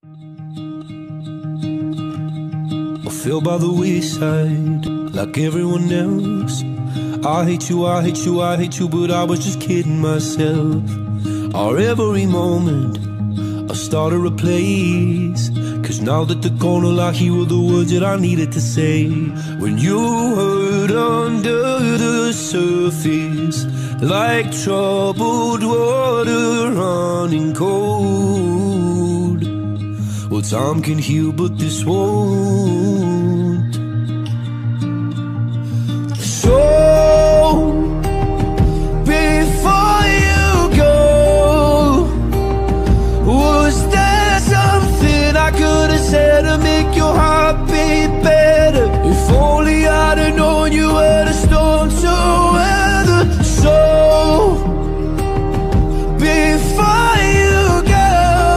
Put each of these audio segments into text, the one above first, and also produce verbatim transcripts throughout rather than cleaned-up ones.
I fell by the wayside like everyone else. I hate you, I hate you, I hate you, but I was just kidding myself. Our every moment I started a place, cause now that they're gone, all I hear were the words that I needed to say. When you hurt under the surface, like troubled water running cold. Well, time can heal, but this won't. So, before you go, was there something I could have said to make your heart beat better? If only I'd have known you were the storm to weather. So, before you go,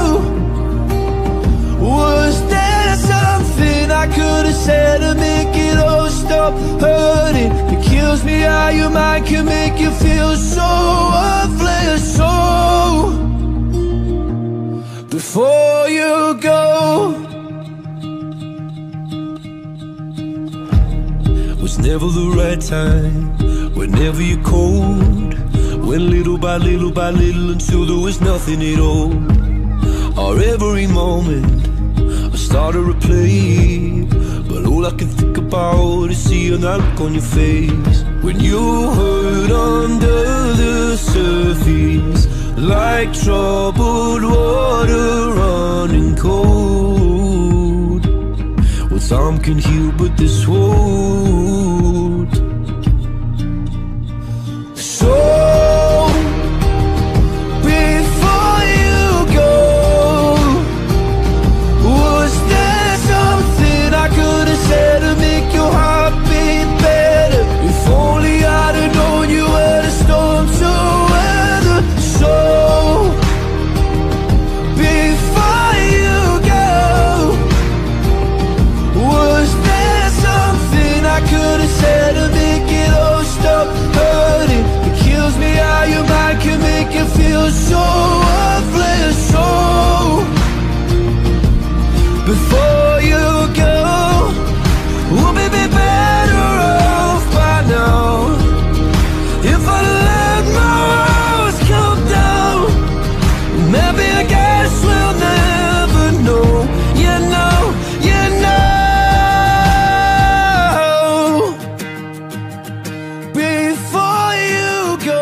was there something I could have said to make it all stop hurting? It kills me how your mind can make you feel so worthless. So, before you go, was never the right time, whenever you're cold. Went little by little by little until there was nothing at all. Our every moment I started to play, but all I can think about is seeing that look on your face. When you hurt under the surface, like troubled water running cold. Well, time can heal, but this won't. So, before you go, was there something I could have said to make your heart beat better? If only I'd have known you were the storm to weather. So, before you go, was there something I could have said to make it all stop hurting? It kills me how your mind can make you feel so worthless. So, before you go, we'll be better off by now. If I let my walls come down, maybe I guess we'll never know. You know, you know. Before you go,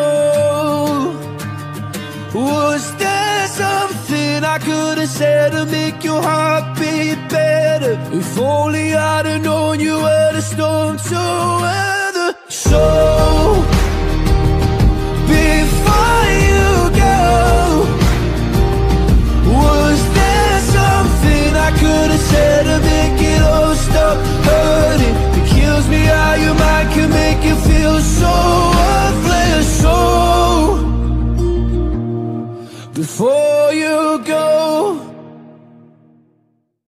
was there something I could have said to make your heart beat better? If only I'd have known you were the storm to weather.